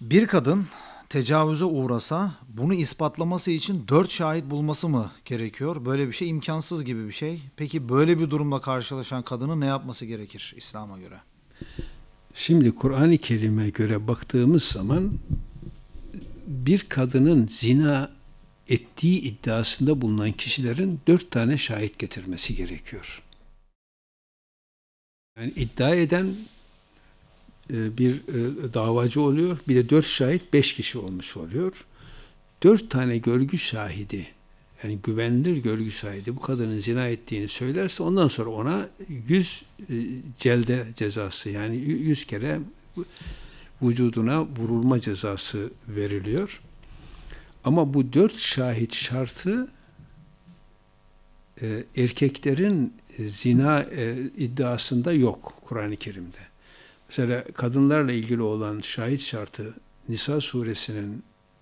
Bir kadın tecavüze uğrasa bunu ispatlaması için 4 şahit bulması mı gerekiyor? Böyle bir şey imkansız gibi bir şey. Peki böyle bir durumla karşılaşan kadının ne yapması gerekir İslam'a göre? Şimdi Kur'an-ı Kerim'e göre baktığımız zaman bir kadının zina ettiği iddiasında bulunan kişilerin 4 tane şahit getirmesi gerekiyor. Yani iddia eden bir davacı oluyor. Bir de 4 şahit 5 kişi olmuş oluyor. 4 tane görgü şahidi, yani güvenilir görgü şahidi bu kadının zina ettiğini söylerse ondan sonra ona 100 celde cezası, yani 100 kere vücuduna vurulma cezası veriliyor. Ama bu 4 şahit şartı erkeklerin zina iddiasında yok Kur'an-ı Kerim'de. Mesela kadınlarla ilgili olan şahit şartı Nisa suresinin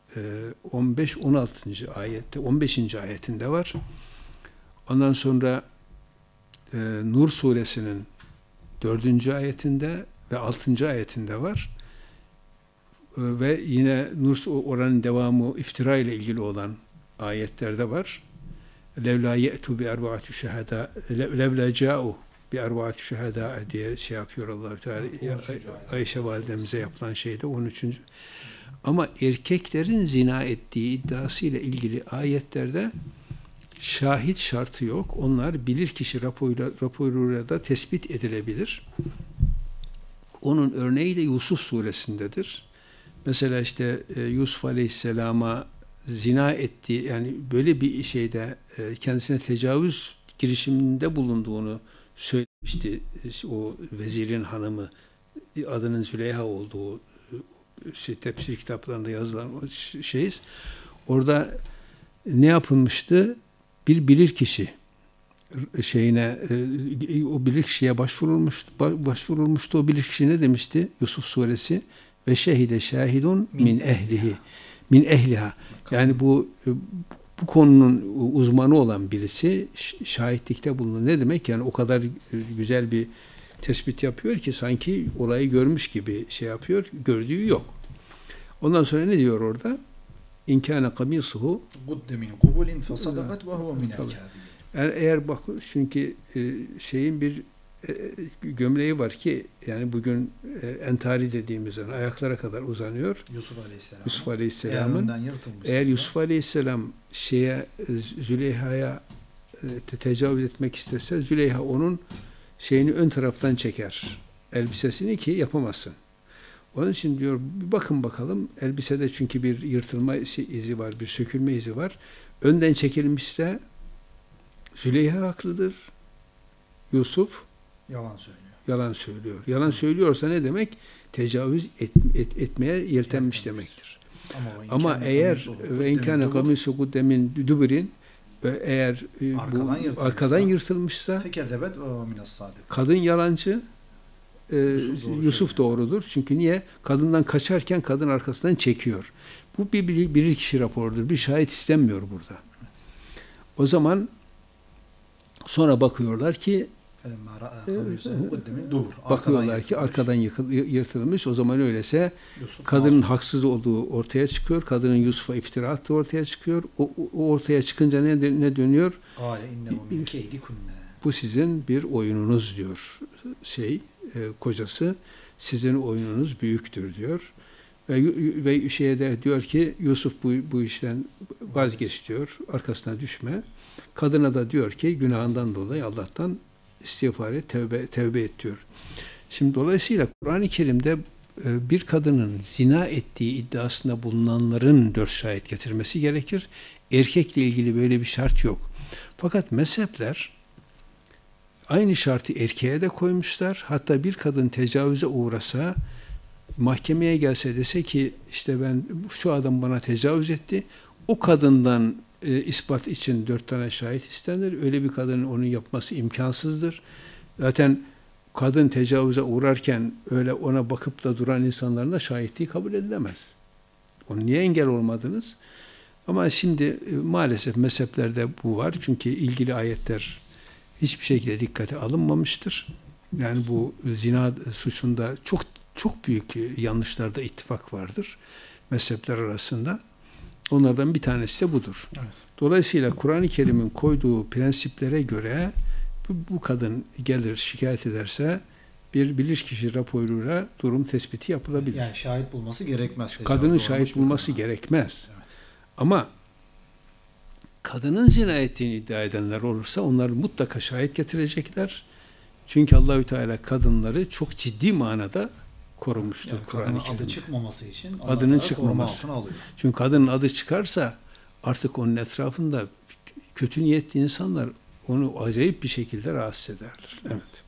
15-16. ayette, 15. ayetinde var. Ondan sonra Nur suresinin 4. ayetinde ve 6. ayetinde var. Ve yine Nur oranın devamı iftira ile ilgili olan ayetlerde var. Levla ye'tu bi erbaatü şehada levla ca'u bi erbaatü şehada diye şey yapıyor Allah Teala. Ayşe validemize yapılan şeyde 13. Ama erkeklerin zina ettiği iddiasıyla ilgili ayetlerde şahit şartı yok. Onlar bilirkişi raporuyla da tespit edilebilir. Onun örneği de Yusuf suresindedir. Mesela işte Yusuf Aleyhisselam'a zina etti, yani böyle bir şeyde kendisine tecavüz girişiminde bulunduğunu söylemişti o vezirin hanımı, adının Züleyha olduğu tefsir kitaplarında yazılan şeyiz. Orada ne yapılmıştı? Bir bilirkişi şeyine, o bilirkişiye başvurulmuştu. O bilirkişi ne demişti? Yusuf suresi ve şehide şahidun min ehlihi min ehliha. Yani bu konunun uzmanı olan birisi şahitlikte bulunuyor. Ne demek? Yani o kadar güzel bir tespit yapıyor ki sanki olayı görmüş gibi şey yapıyor. Gördüğü yok. Ondan sonra ne diyor orada? İnkâne kamisuhu Gudde min kubulin fesadakat ve huve minel kâzibin. Eğer bak, çünkü şeyin bir gömleği var ki, yani bugün entari dediğimiz zaman ayaklara kadar uzanıyor. Yusuf Aleyhisselam'ın. Eğer Yusuf Aleyhisselam Züleyha'ya tecavüz etmek isterse Züleyha onun şeyini ön taraftan çeker. Elbisesini, ki yapamazsın. Onun için diyor, bir bakın bakalım elbisede, çünkü bir yırtılma izi var, bir sökülme izi var. Önden çekilmişse Züleyha haklıdır. Yusuf yalan söylüyor. Yalan söylüyorsa ne demek? Tecavüz etmeye yeltenmiş demektir. Ama eğer ve inkâne kamîsuhu kudde min duburin, eğer arkadan yırtılmışsa kadın yalancı, Yusuf doğrudur. Çünkü niye? Kadından kaçarken kadın arkasından çekiyor. Bu bir kişi raporudur. Bir şahit istenmiyor burada. O zaman sonra bakıyorlar ki arkadan yırtılmış. O zaman öyleyse kadının haksız olduğu ortaya çıkıyor. Kadının Yusuf'a iftira attığı ortaya çıkıyor. O ortaya çıkınca ne dönüyor? Bu sizin bir oyununuz diyor kocası. Sizin oyununuz büyüktür diyor. Ve şeye de diyor ki Yusuf bu işten vazgeç diyor. Arkasına düşme. Kadına da diyor ki günahından dolayı Allah'tan istiğfar et, tevbe et diyor. Şimdi dolayısıyla Kur'an-ı Kerim'de bir kadının zina ettiği iddiasında bulunanların 4 şahit getirmesi gerekir. Erkekle ilgili böyle bir şart yok. Fakat mezhepler aynı şartı erkeğe de koymuşlar. Hatta bir kadın tecavüze uğrasa, mahkemeye gelse, dese ki işte şu adam bana tecavüz etti, o kadından ispat için 4 tane şahit istenir. Öyle bir kadının onu yapması imkansızdır. Zaten kadın tecavüze uğrarken öyle ona bakıp da duran insanların da şahitliği kabul edilemez. Onu niye engel olmadınız? Ama şimdi maalesef mezheplerde bu var. Çünkü ilgili ayetler hiçbir şekilde dikkate alınmamıştır. Yani bu zina suçunda çok çok büyük yanlışlarda ittifak vardır mezhepler arasında. Onlardan bir tanesi de budur. Evet. Dolayısıyla Kur'an-ı Kerim'in koyduğu prensiplere göre bu kadın gelir şikayet ederse bir bilirkişi raporuyla durum tespiti yapılabilir. Yani şahit bulması gerekmez. Kadının Tecavüz şahit uğramış bir bulması kadına. gerekmez. Evet. Ama kadının zina ettiğini iddia edenler olursa onlar mutlaka şahit getirecekler. Çünkü Allahü Teala kadınları çok ciddi manada korumuştur Yani Kur'an-ı kadının Kerim'de. adı çıkmaması için Allah Adının Teala çıkmaması. koruma altına alıyor. Çünkü kadının adı çıkarsa artık onun etrafında kötü niyetli insanlar onu acayip bir şekilde rahatsız ederler. Evet.